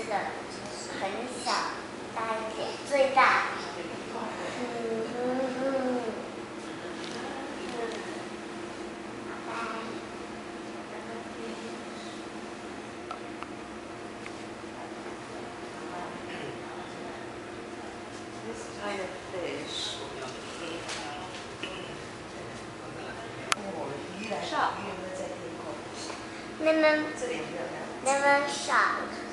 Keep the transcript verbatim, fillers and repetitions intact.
个很小，大一点，最大。嗯嗯嗯。拜拜。 This kind of fish. 哦，鱼来，鱼有没有在天空？ 那么， 这里有没有？ 那么少。